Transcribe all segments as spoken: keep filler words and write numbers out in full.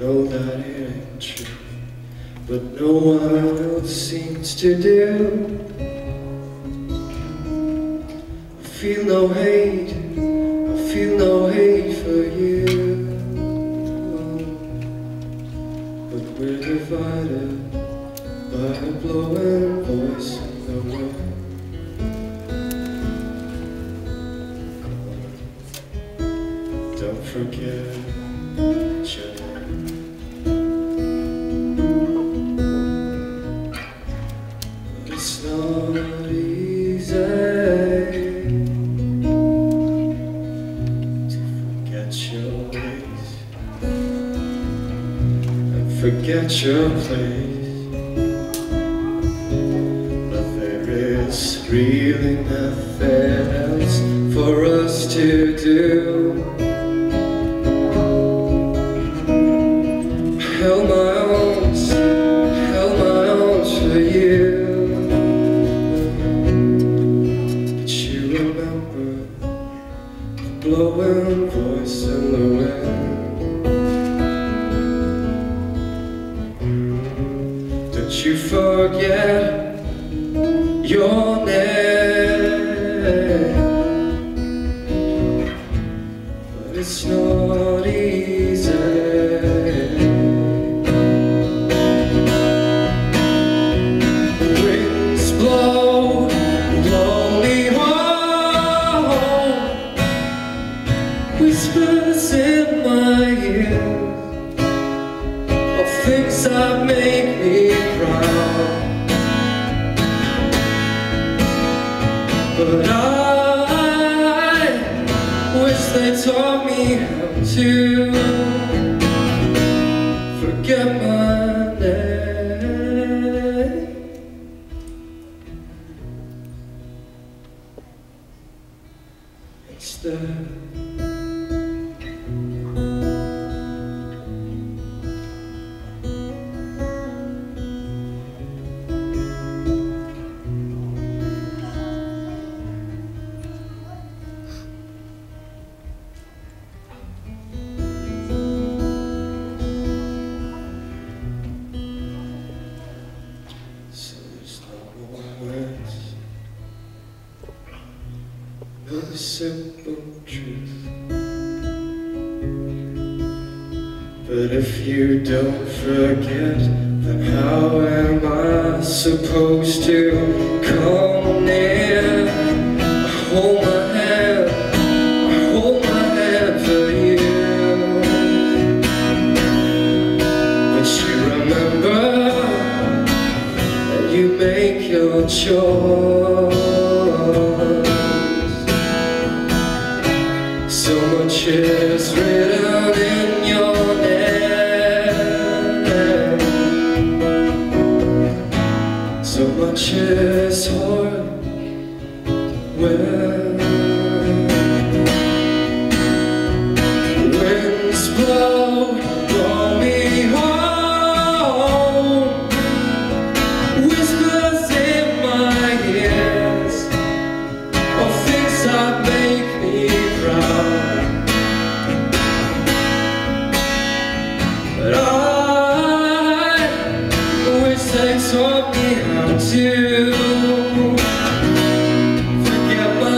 know that it ain't true, but no one else seems to do. I feel no hate, I feel no hate for you, but we're divided by a blowing voice in the wind. Don't forget your name. But it's not easy to forget your ways and forget your place. But there is really nothing else for us to do. Held my arms, held my arms for you, but you remember the blowing voice in the wind. Don't you forget your name, but it's not easy. Whispers in my ears of things that make me proud, but I wish they taught me how to forget my name. Instead, the simple truth. But if you don't forget, then how am I supposed to come near? I hold my hand, I hold my hand for you, but you remember that you make your choice. So much is written in your name, so much is hard when winds blow, blow me home. Whispers in my ears of things that make me proud. But I wish they taught me how to forget my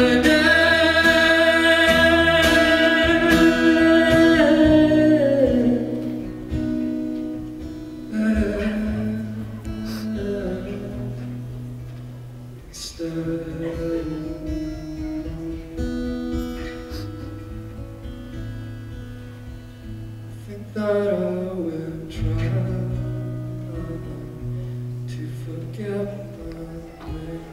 I think that I will try to forget my name.